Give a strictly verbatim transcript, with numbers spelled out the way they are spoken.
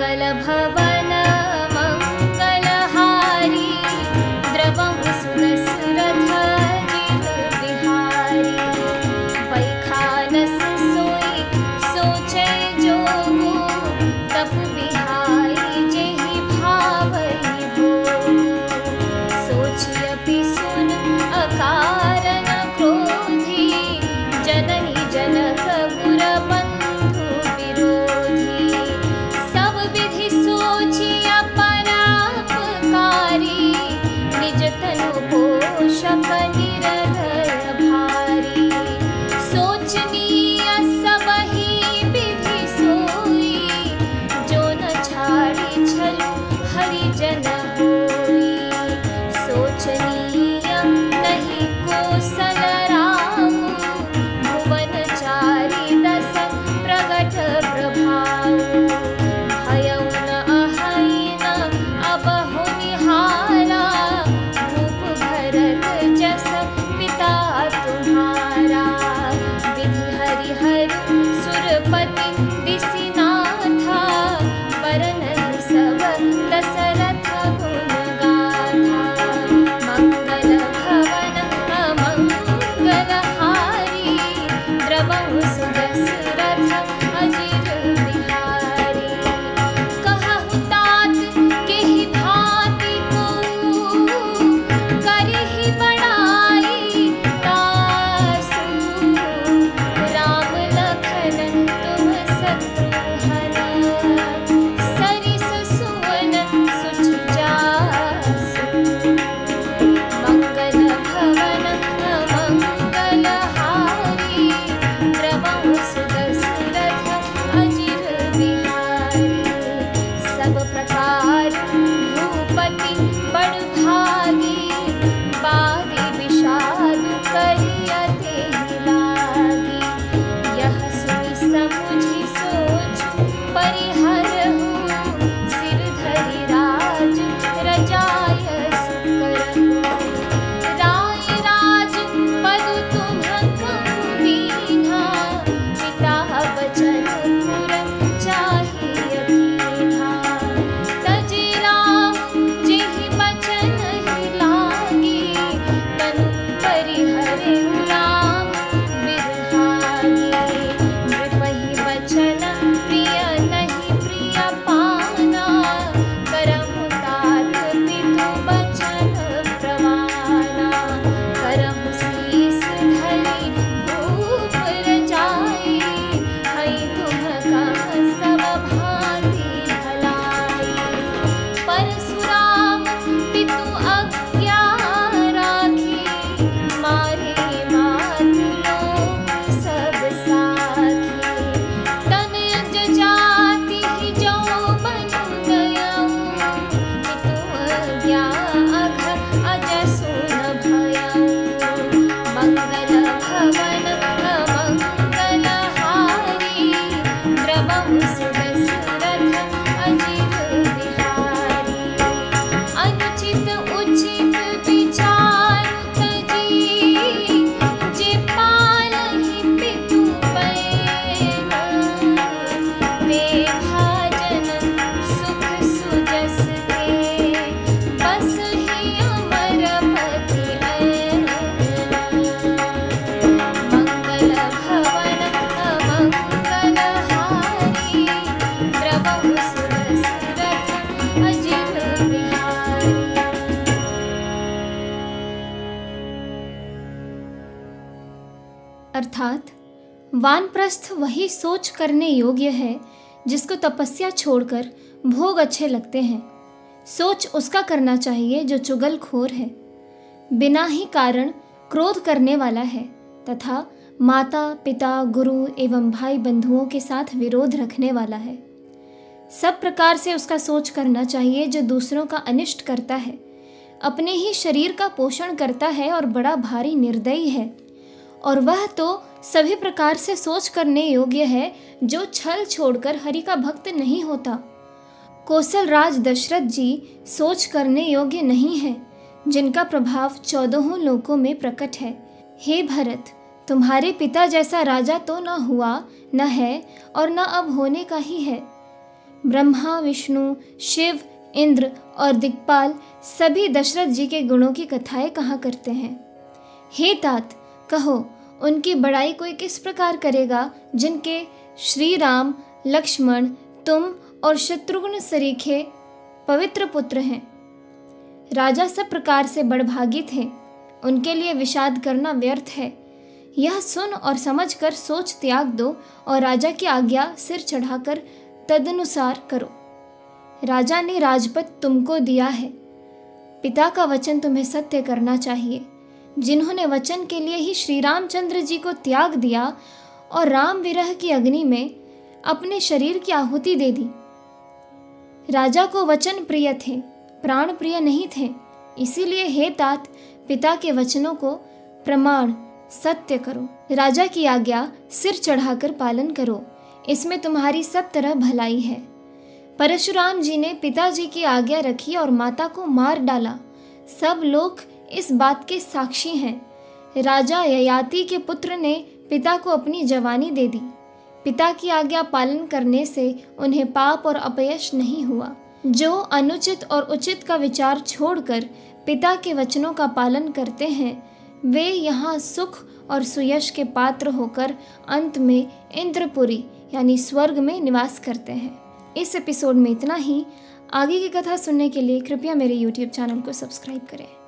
भवन मंगलहारी द्रवं सुदशरथ बिहारी बैखानस सोई सोचे जोगु तप बिहाई जेहि भावई भोगु सोचियपि सुन अकारण क्रोधी जननी जनक गुर बंधु विरोधी सब विधि सोचिया परापकारी निज तनु पोषक निरधर भारी सोचनीय सबहि विधि सोई जो न छाड़ी छलु हरिजन होई सोचनीय नहीं कोसल राम भुवन चारि दस प्रगट प्रभाव भयउ न अहइ न अबहु निहारा रूप भरत जस पिता तुम्हारा विधि हरिहर सुरपति दिसिनाथा बरन सब दशरथ गुण गाथा मंगल भवन अमंगलहारी द्रवं सुदशरथ अजिर बिहारी कहु तात केहि भांति को करहि बड़ाई तासु राम लखन तुम शत्रुघ्न सरिस सुवन सुच जासु मंगल भवन मंगलहारी द्रवं सुदशरथ अजिर बिहारी सब प्रकार भूपति बड़ भागी बारी विषाद करियते लागी यह सुनि समुझि सोच परिहरहु सिर धरि राज रजायस करहु राय राज पद तुम्हकु दीन्हा पिता बचन पुर चाहिए कीन्हा तजि राम जेहि बचन ही लागी तनु परिहरहु राम बिरहागी नृपहि बचन प्रिय नहीं प्रिय पाना करहु तात पितु बचन प्रमाना करहु शीस धरि भूप रजाई हई तुम्हका सब भांति भलाई परशुराम पितु आज्ञा राखी मारे मातु लोक सब साखी तनय जाति जो बनु गयऊ पितु आज्ञा अघ अजसु न भयऊ मंगल भवन मंगलहारी द्रवं सुदशरथ अजिर बिहारी अनुचित उचित विचारु तजी जे पालहि पितु पैना ते भाजन सुख सुजस के बसहि अमर पति ऐना मंगल भवन मंगलहारी द्रवं सुदशरथ अजिर बिहारी अर्थात वानप्रस्थ वही सोच करने योग्य है जिसको तपस्या छोड़कर भोग अच्छे लगते हैं। सोच उसका करना चाहिए जो चुगलखोर है, बिना ही कारण क्रोध करने वाला है तथा माता पिता गुरु एवं भाई बंधुओं के साथ विरोध रखने वाला है। सब प्रकार से उसका सोच करना चाहिए जो दूसरों का अनिष्ट करता है, अपने ही शरीर का पोषण करता है और बड़ा भारी निर्दयी है। और वह तो सभी प्रकार से सोच करने योग्य है जो छल छोड़कर हरि का भक्त नहीं होता। कौशल राज दशरथ जी सोच करने योग्य नहीं है, जिनका प्रभाव चौदहों लोकों में प्रकट है। हे भरत, तुम्हारे पिता जैसा राजा तो न हुआ, न है और न अब होने का ही है। ब्रह्मा, विष्णु, शिव, इंद्र और दिक्पाल सभी दशरथ जी के गुणों की कथाएं कहा करते हैं। हे तात, कहो उनकी बड़ाई कोई किस प्रकार करेगा जिनके श्री राम, लक्ष्मण, तुम और शत्रुघ्न सरीखे पवित्र पुत्र हैं। राजा सब प्रकार से बड़भागी थे, उनके लिए विषाद करना व्यर्थ है। यह सुन और समझकर सोच त्याग दो और राजा की आज्ञा सिर चढ़ाकर तदनुसार करो। राजा ने राजपद तुमको दिया है, पिता का वचन तुम्हें सत्य करना चाहिए। जिन्होंने वचन के लिए ही श्री रामचंद्र जी को त्याग दिया और राम विरह की अग्नि में अपने शरीर की आहुति दे दी। राजा को वचन प्रिय थे, प्राण प्रिय नहीं थे। इसीलिए हे तात, पिता के वचनों को प्रमाण सत्य करो। राजा की आज्ञा सिर चढ़ाकर पालन करो, इसमें तुम्हारी सब तरह भलाई है। परशुराम जी ने पिताजी की आज्ञा रखी और माता को मार डाला। सब लोग इस बात के साक्षी हैं। राजा ययाति के पुत्र ने पिता को अपनी जवानी दे दी। पिता की आज्ञा पालन करने से उन्हें पाप और अपयश नहीं हुआ। जो अनुचित और उचित का विचार छोड़कर पिता के वचनों का पालन करते हैं, वे यहाँ सुख और सुयश के पात्र होकर अंत में इंद्रपुरी यानी स्वर्ग में निवास करते हैं। इस एपिसोड में इतना ही। आगे की कथा सुनने के लिए कृपया मेरे यूट्यूब चैनल को सब्सक्राइब करें।